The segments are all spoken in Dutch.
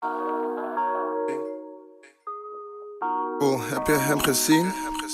Oh, heb je hem gezien?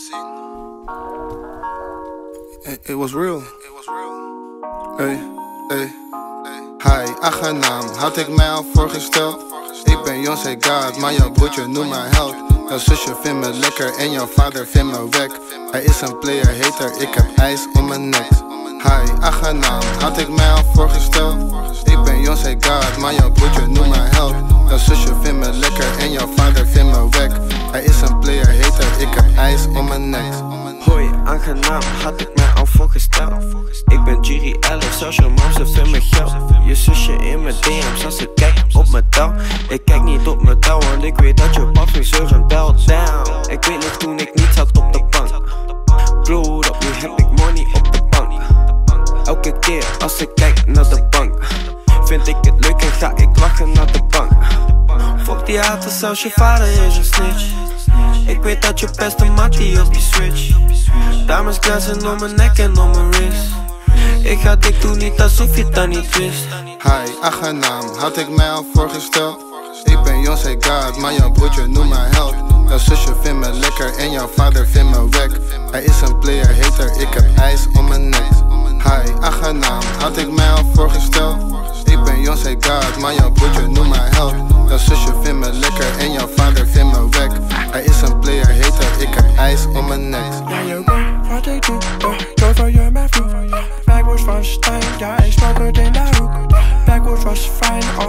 It was real. Hey, hey. Hi, achternaam, had ik mij al voorgesteld. Ik ben Jonsé God, maar jouw broertje noemt mij held. Jouw zusje vindt me lekker en jouw vader vindt me wack. Hij is een player hater, ik heb ijs om mijn nek. Hi, achternaam, had ik mij al voorgesteld. Ik ben Jonsé God, maar jouw broertje noemt mij held. Jouw zusje vindt me lekker en jouw vader vindt me wack. Hij is een player hater, ik heb ijs om mijn nek. Hoi, aangenaam, had ik mij al voorgesteld. Ik ben Jiri Ellis, social mom, ze vindt me geld. Je zusje in mijn DM's als ze kijkt op mijn touw. Ik kijk niet op mijn touw, want ik weet dat je pap me zeuren bel down. Ik weet nog toen ik niet zat op de bank. Glowed up, nu heb ik money op de bank. Elke keer als ik kijk naar de bank, vind ik het leuk en ga ik lachen naar de bank. Fuck die haters, zelfs je vader is een snitch. Ik weet dat je beste mattie op je switch. Dames glanzen om mijn nek en om mijn wrist. Ik ga dik doen, niet alsof je dat niet wist. Hi, achternaam, had ik mij al voorgesteld. Ik ben Jonsé God, maar jouw broertje noemt mij held. Jouw zusje vindt me lekker en jouw vader vindt me wack. Hij is een player hater, ik heb ijs om mijn nek. Hi, achternaam, had ik mij al voorgesteld. Ik ben Jonsé God, maar jouw broertje noemt mij held. Jouw zusje vindt me lekker en jouw vader vindt me wack. Hij is een player hater, ik heb ijs om mijn nek. Ja, je weet wat ik doe, door voor je mijn vroeg. Backwards was Stijn, ja ik smoke het in de hoek. Backwards was fijn,